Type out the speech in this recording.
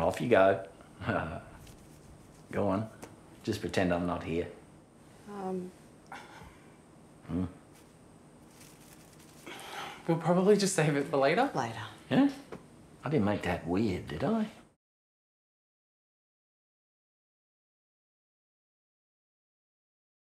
Off you go. Go on. Just pretend I'm not here. We'll probably just save it for later. Later. Yeah? I didn't make that weird, did I?